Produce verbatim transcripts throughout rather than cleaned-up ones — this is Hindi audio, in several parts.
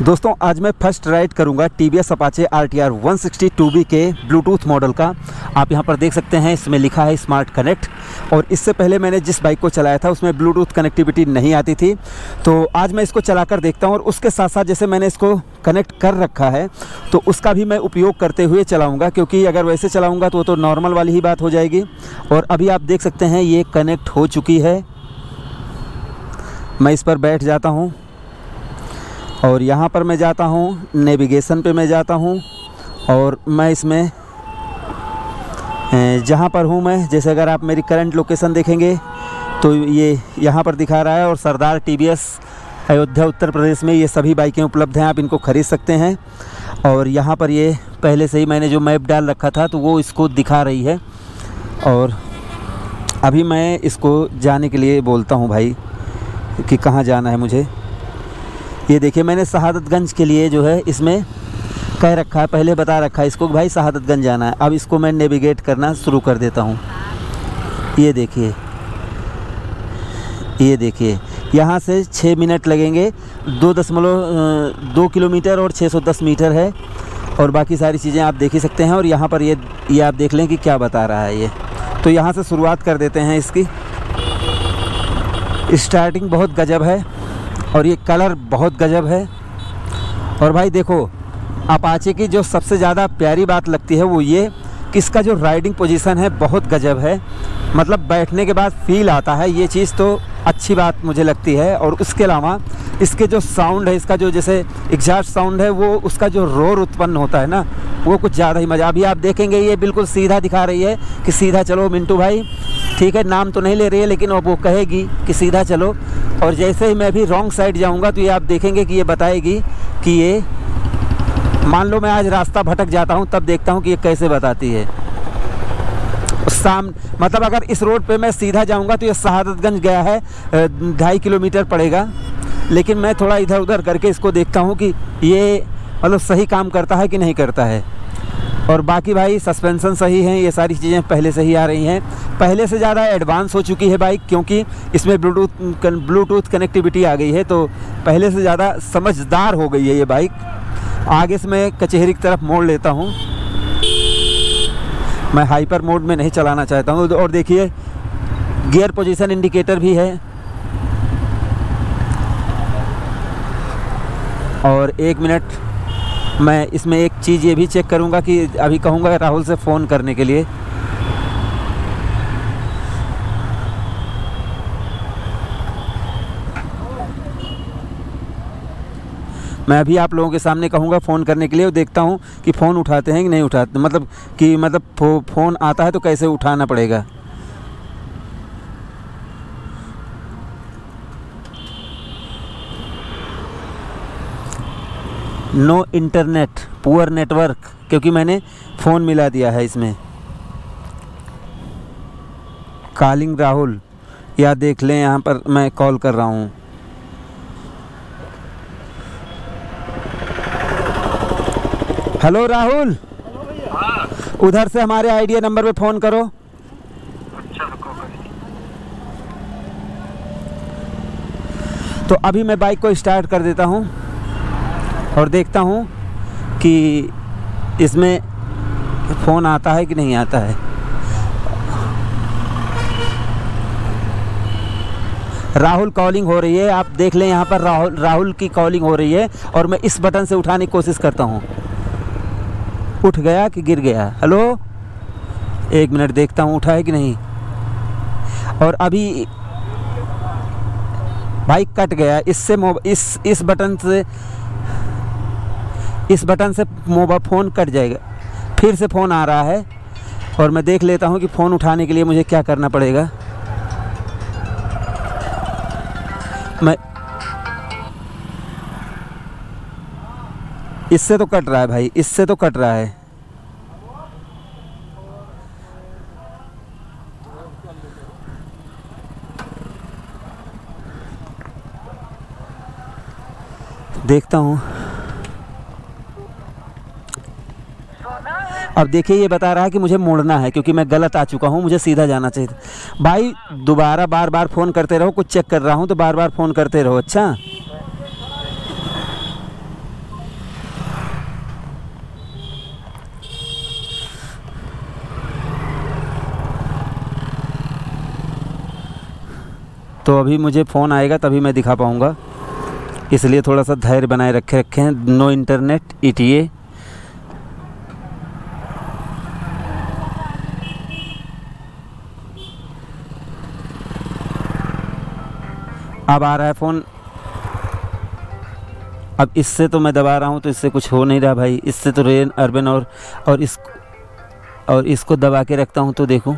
दोस्तों आज मैं फर्स्ट राइड करूंगा T V S Apache R T R one sixty two B के ब्लूटूथ मॉडल का। आप यहां पर देख सकते हैं इसमें लिखा है स्मार्ट कनेक्ट। और इससे पहले मैंने जिस बाइक को चलाया था उसमें ब्लूटूथ कनेक्टिविटी नहीं आती थी, तो आज मैं इसको चलाकर देखता हूं। और उसके साथ साथ जैसे मैंने इसको कनेक्ट कर रखा है तो उसका भी मैं उपयोग करते हुए चलाऊँगा, क्योंकि अगर वैसे चलाऊँगा तो तो नॉर्मल वाली ही बात हो जाएगी। और अभी आप देख सकते हैं ये कनेक्ट हो चुकी है। मैं इस पर बैठ जाता हूँ और यहाँ पर मैं जाता हूँ, नेविगेशन पे मैं जाता हूँ और मैं इसमें जहाँ पर हूँ मैं, जैसे अगर आप मेरी करंट लोकेशन देखेंगे तो ये यहाँ पर दिखा रहा है। और Sardar T V S Ayodhya Uttar Pradesh में ये सभी बाइकें उपलब्ध हैं, आप इनको ख़रीद सकते हैं। और यहाँ पर ये पहले से ही मैंने जो मैप डाल रखा था तो वो इसको दिखा रही है। और अभी मैं इसको जाने के लिए बोलता हूँ भाई कि कहाँ जाना है मुझे। ये देखिए मैंने शहादतगंज के लिए जो है इसमें कह रखा है, पहले बता रखा है इसको कि भाई शहादतगंज जाना है। अब इसको मैं नेविगेट करना शुरू कर देता हूँ। ये देखिए ये देखिए यहाँ से छः मिनट लगेंगे। दो दशमलव दो किलोमीटर और छः सौ दस मीटर है। और बाकी सारी चीज़ें आप देख ही सकते हैं। और यहाँ पर ये ये आप देख लें कि क्या बता रहा है ये। तो यहाँ से शुरुआत कर देते हैं इसकी। स्टार्टिंग बहुत गजब है और ये कलर बहुत गजब है। और भाई देखो अपाचे की जो सबसे ज़्यादा प्यारी बात लगती है वो ये कि इसका जो राइडिंग पोजीशन है बहुत गजब है। मतलब बैठने के बाद फील आता है, ये चीज़ तो अच्छी बात मुझे लगती है। और उसके अलावा इसके जो साउंड है, इसका जो जैसे एग्जॉस्ट साउंड है, वो उसका जो रोर उत्पन्न होता है ना, वो कुछ ज़्यादा ही मज़ा। अभी आप देखेंगे ये बिल्कुल सीधा दिखा रही है कि सीधा चलो मिंटू भाई, ठीक है। नाम तो नहीं ले रही है लेकिन अब वो कहेगी कि सीधा चलो। और जैसे ही मैं भी रॉन्ग साइड जाऊंगा तो ये आप देखेंगे कि ये बताएगी कि ये, मान लो मैं आज रास्ता भटक जाता हूं तब देखता हूं कि ये कैसे बताती है। साम मतलब अगर इस रोड पे मैं सीधा जाऊंगा तो ये शहादतगंज गया है, ढाई किलोमीटर पड़ेगा। लेकिन मैं थोड़ा इधर उधर करके इसको देखता हूं कि ये मतलब सही काम करता है कि नहीं करता है। और बाकी भाई सस्पेंशन सही है, ये सारी चीज़ें पहले से ही आ रही हैं। पहले से ज़्यादा एडवांस हो चुकी है बाइक, क्योंकि इसमें ब्लूटूथ ब्लूटूथ कनेक्टिविटी आ गई है, तो पहले से ज़्यादा समझदार हो गई है ये बाइक। आगे से मैं कचहरी की तरफ मोड़ लेता हूँ। मैं हाइपर मोड में नहीं चलाना चाहता हूँ। और देखिए गियर पोजीशन इंडिकेटर भी है। और एक मिनट मैं इसमें एक चीज़ ये भी चेक करूँगा कि अभी कहूँगा राहुल से फ़ोन करने के लिए। मैं अभी आप लोगों के सामने कहूँगा फ़ोन करने के लिए, और देखता हूँ कि फ़ोन उठाते हैं कि नहीं उठाते, मतलब कि मतलब फो, फ़ोन आता है तो कैसे उठाना पड़ेगा। नो इंटरनेट, पुअर नेटवर्क, क्योंकि मैंने फ़ोन मिला दिया है इसमें। कॉलिंग राहुल, या देख लें यहाँ पर मैं कॉल कर रहा हूँ। हेलो राहुल। हाँ। उधर से हमारे आइडिया नंबर पे फ़ोन करो। अच्छा, तो अभी मैं बाइक को स्टार्ट कर देता हूँ और देखता हूँ कि इसमें फ़ोन आता है कि नहीं आता है। राहुल कॉलिंग हो रही है, आप देख लें यहाँ पर राहुल राहुल की कॉलिंग हो रही है। और मैं इस बटन से उठाने की कोशिश करता हूँ। उठ गया कि गिर गया? हेलो, एक मिनट देखता हूँ उठा है कि नहीं। और अभी भाई कट गया। इससे इस इस बटन से इस बटन से मोबाइल फ़ोन कट जाएगा। फिर से फ़ोन आ रहा है और मैं देख लेता हूँ कि फ़ोन उठाने के लिए मुझे क्या करना पड़ेगा। मैं इससे तो कट रहा है भाई, इससे तो कट रहा है। देखता हूँ। अब देखिए ये बता रहा है कि मुझे मोड़ना है, क्योंकि मैं गलत आ चुका हूँ, मुझे सीधा जाना चाहिए था। भाई दोबारा बार बार फ़ोन करते रहो, कुछ चेक कर रहा हूँ तो बार बार फ़ोन करते रहो। अच्छा तो अभी मुझे फ़ोन आएगा तभी मैं दिखा पाऊँगा, इसलिए थोड़ा सा धैर्य बनाए रखे रखे हैं। No internet E T A. अब आ रहा है फ़ोन। अब इससे तो मैं दबा रहा हूँ तो इससे कुछ हो नहीं रहा भाई, इससे तो रेन अर्बन और और इस और इसको दबा के रखता हूँ तो देखो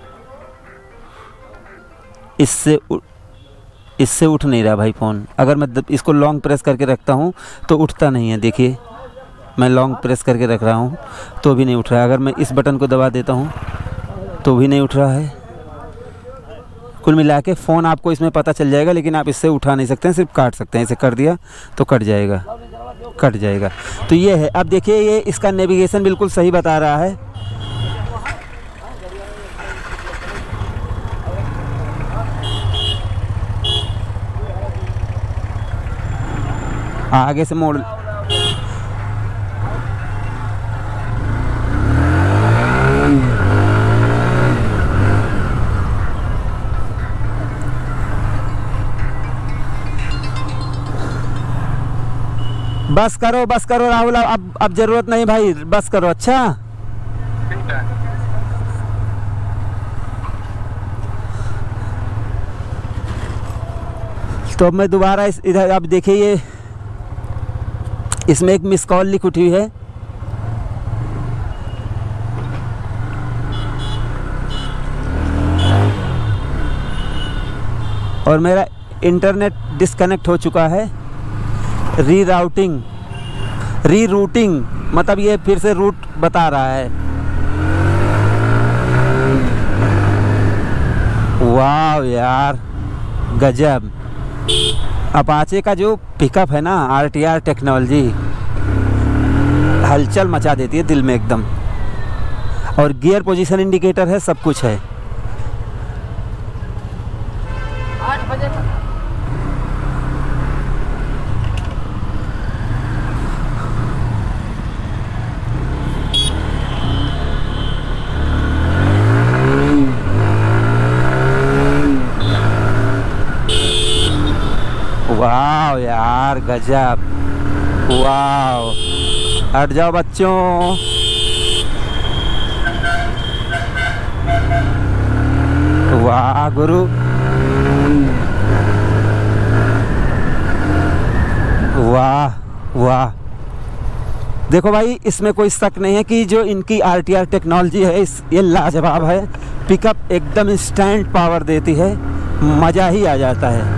इससे इससे उठ नहीं रहा भाई फ़ोन। अगर मैं इसको लॉन्ग प्रेस करके रखता हूँ तो उठता नहीं है। देखिए मैं लॉन्ग प्रेस करके रख रहा हूँ तो भी नहीं उठ रहा है। अगर मैं इस बटन को दबा देता हूँ तो भी नहीं उठ रहा है। कुल मिला के फ़ोन आपको इसमें पता चल जाएगा, लेकिन आप इससे उठा नहीं सकते हैं, सिर्फ काट सकते हैं। इसे कर दिया तो कट जाएगा, कट जाएगा। तो ये है। अब देखिए ये इसका नेविगेशन बिल्कुल सही बता रहा है। आगे से मोड़ बस करो बस करो राहुल, अब अब जरूरत नहीं भाई, बस करो। अच्छा ठीक है। तो अब मैं दोबारा इस इधर, अब देखिए ये इसमें एक मिस कॉल लिख उठी है। और मेरा इंटरनेट डिस्कनेक्ट हो चुका है। री राउटिंग री रूटिंग मतलब ये फिर से रूट बता रहा है। वाह यार गजब। अपाचे का जो पिकअप है ना, आर टी आर टेक्नोलॉजी हलचल मचा देती है दिल में एकदम। और गियर पोजीशन इंडिकेटर है, सब कुछ है। आठ बजे वाह यार गजब। वाह हट जाओ बच्चों। वाह गुरु। वाह वाह। देखो भाई इसमें कोई शक नहीं है कि जो इनकी आर टी आर टेक्नोलॉजी है इस ये लाजवाब है। पिकअप एकदम इंस्टेंट पावर देती है, मज़ा ही आ जाता है।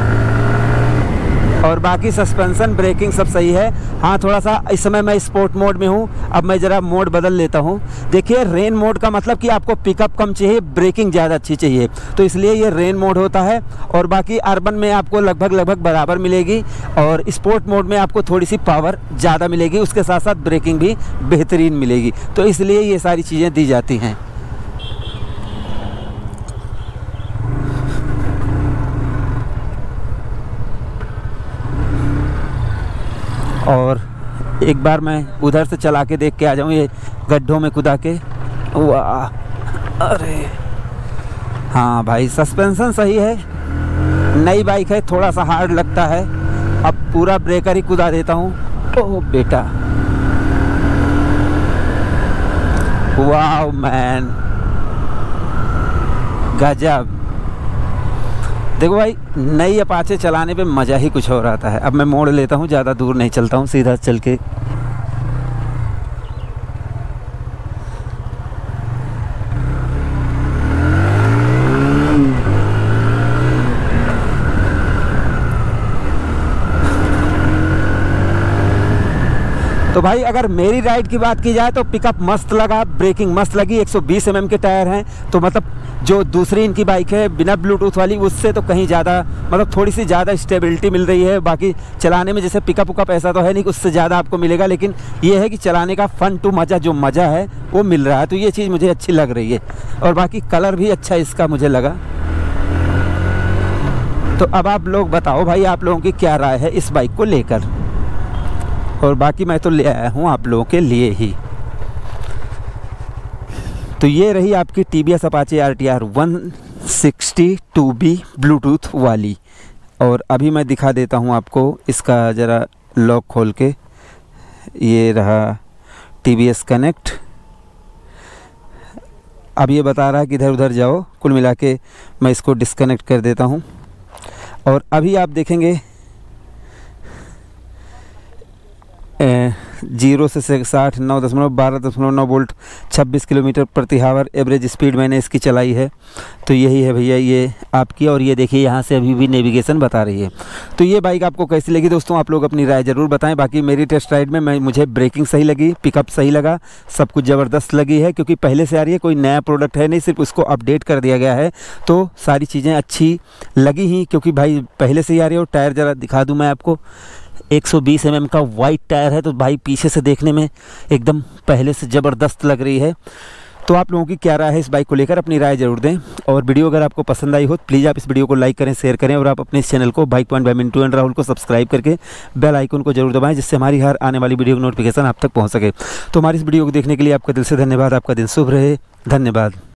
और बाकी सस्पेंशन ब्रेकिंग सब सही है। हाँ थोड़ा सा इस समय मैं स्पोर्ट मोड में हूँ। अब मैं ज़रा मोड बदल लेता हूँ। देखिए रेन मोड का मतलब कि आपको पिकअप कम चाहिए, ब्रेकिंग ज़्यादा अच्छी चाहिए, तो इसलिए ये रेन मोड होता है। और बाकी अर्बन में आपको लगभग लगभग बराबर मिलेगी, और स्पोर्ट मोड में आपको थोड़ी सी पावर ज़्यादा मिलेगी, उसके साथ साथ ब्रेकिंग भी बेहतरीन मिलेगी। तो इसलिए ये सारी चीज़ें दी जाती हैं। और एक बार मैं उधर से चला के देख के आ जाऊँ, ये गड्ढों में कुदा के। वाह अरे हाँ भाई सस्पेंशन सही है, नई बाइक है, थोड़ा सा हार्ड लगता है। अब पूरा ब्रेकर ही कुदा देता हूँ। ओह बेटा वाह मैन गजब। देखो भाई नई अपाचे चलाने पे मज़ा ही कुछ और आता है। अब मैं मोड़ लेता हूँ, ज़्यादा दूर नहीं चलता हूँ, सीधा चल के। तो भाई अगर मेरी राइड की बात की जाए तो पिकअप मस्त लगा, ब्रेकिंग मस्त लगी। एक सौ बीस एम एम के टायर हैं, तो मतलब जो दूसरी इनकी बाइक है बिना ब्लूटूथ वाली उससे तो कहीं ज़्यादा, मतलब थोड़ी सी ज़्यादा स्टेबिलिटी मिल रही है। बाकी चलाने में जैसे पिकअप उकअप ऐसा तो है नहीं, उससे ज़्यादा आपको मिलेगा, लेकिन ये है कि चलाने का फ़न टू मज़ा जो मज़ा है वो मिल रहा है। तो ये चीज़ मुझे अच्छी लग रही है। और बाकी कलर भी अच्छा इसका मुझे लगा। तो अब आप लोग बताओ भाई, आप लोगों की क्या राय है इस बाइक को लेकर। और बाकी मैं तो ले आया हूँ आप लोगों के लिए ही। तो ये रही आपकी T V S Apache R T R one sixty two B Bluetooth वाली। और अभी मैं दिखा देता हूँ आपको इसका ज़रा लॉक खोल के। ये रहा टी वी एस कनेक्ट। अब ये बता रहा है कि इधर उधर जाओ। कुल मिला के मैं इसको डिस्कनेक्ट कर देता हूँ। और अभी आप देखेंगे जीरो से साठ नौ दशमलव बारह दशमलव नौ वोल्ट छब्बीस किलोमीटर प्रति हावर एवरेज स्पीड मैंने इसकी चलाई है। तो यही है भैया ये आपकी। और ये देखिए यहाँ से अभी भी नेविगेशन बता रही है। तो ये बाइक आपको कैसी लगी दोस्तों, आप लोग अपनी राय ज़रूर बताएं। बाकी मेरी टेस्ट राइड में मैं मुझे ब्रेकिंग सही लगी, पिकअप सही लगा, सब कुछ ज़बरदस्त लगी है। क्योंकि पहले से आ रही है, कोई नया प्रोडक्ट है नहीं, सिर्फ उसको अपडेट कर दिया गया है। तो सारी चीज़ें अच्छी लगी ही, क्योंकि भाई पहले से ही आ रही है। और टायर ज़रा दिखा दूँ मैं आपको, एक सौ बीस एम एम का वाइट टायर है। तो भाई पीछे से देखने में एकदम पहले से ज़बरदस्त लग रही है। तो आप लोगों की क्या राय है इस बाइक को लेकर, अपनी राय ज़रूर दें। और वीडियो अगर आपको पसंद आई हो तो प्लीज़ आप इस वीडियो को लाइक करें, शेयर करें। और आप अपने इस चैनल को bike point by Mintu and Rahul को सब्सक्राइब करके बेल आइकन को जरूर दबाएं, जिससे हमारी हर आने वाली वीडियो की नोटिफिकेशन आप तक पहुँच सके। तो हमारी इस वीडियो को देखने के लिए आपका दिल से धन्यवाद। आपका दिन शुभ रहे। धन्यवाद।